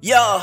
Yo,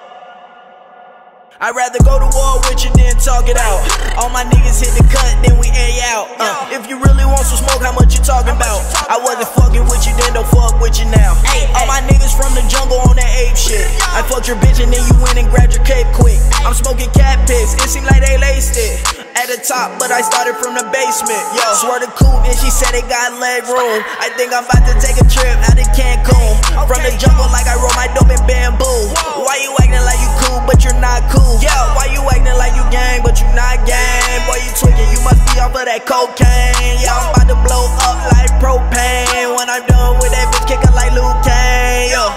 I'd rather go to war with you than talk it out. All my niggas hit the cut, then we air out. If you really want some smoke, how much you talking about? I wasn't fucking with you then, don't fuck with you now. All my niggas from the jungle on that ape shit. I fucked your bitch and then you went and grabbed your cape quick. I'm smoking cat piss, it seemed like they laced it at the top, but I started from the basement. Yo, swear to coupe and she said it got leg room. I think I'm about to take a trip out of Cancun. From the jungle like I roll my dope in bamboo. Why you acting like you cool, but you're not cool? Yeah, why you acting like you gang, but you not gang? Boy, you tweaking, you must be off of that cocaine. Yeah, I'm about to blow up like propane. When I'm done with that bitch, kick her like Luke Kane. Yo,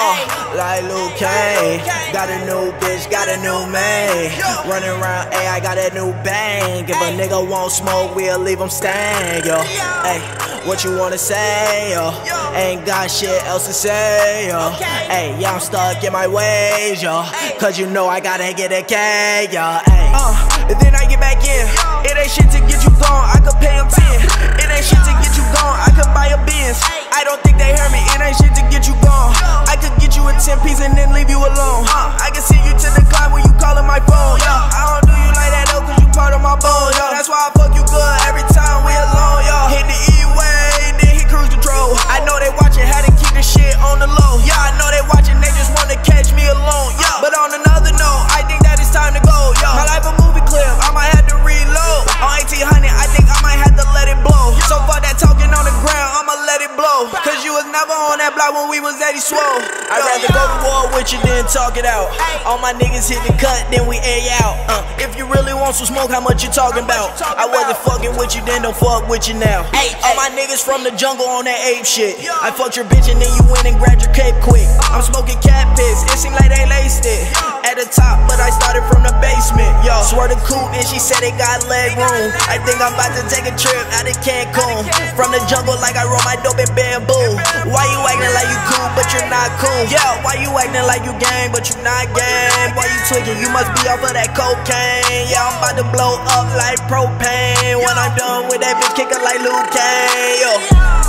like Luke Kane. Got a new bitch, got a new man. Running around, ayy, I got that new bang. If a nigga won't smoke, we'll leave him stand, yo. Ayy, what you wanna say, yo? Ain't got shit else to say, yo. Ayy, yeah, I'm stuck in my ways, yo. Cause you know I gotta get a K, yo. Ayy, and then I get back in. It ain't shit to get you gone, I could pay him 10. It ain't shit to get you gone, I could buy a Benz. I don't think they hear me, it ain't shit to get you gone. I could get you a 10-piece and then leave you alone. I can see you to the clock when you callin' my phone, yo. I don't do you like that though, cause you part of my bones, yo. That's why I fuck you good every time we alone, yo. Hit the E-way, then hit cruise control. I know they watchin' how to keep the shit on the low. Yeah, I know they watchin', they just wanna catch me alone, yo. But on another note, I think that it's time to go, yo. My life a movie clip, I might have to reload. On 1800, I think I might have to let it blow. So fuck that talking on the ground, I'ma let it blow. Cause you was never on that block when we was Eddie Swole. I'd rather go to war with you than talk it out. All my niggas hit the cut, then we air out. If you really want some smoke, how much you talking about? I wasn't fucking with you then, don't fuck with you now. All my niggas from the jungle on that ape shit. I fucked your bitch and then you went and grabbed your cape quick. I'm smoking cat piss, it seemed like they laced it at the top, but I started from the basement. Yo, swear to coupe and she said it got leg room. I think I'm about to take a trip out of Cancun. From the jungle like I roll my dope in bamboo. Why you acting like you cool, but you're not cool? Yeah, why you acting like you gang, but you not gang? Boy, you tweaking, you must be off of that cocaine. Yeah, I'm about to blow up like propane. When I'm done with that bitch, kick her like Luke Kane. Yo.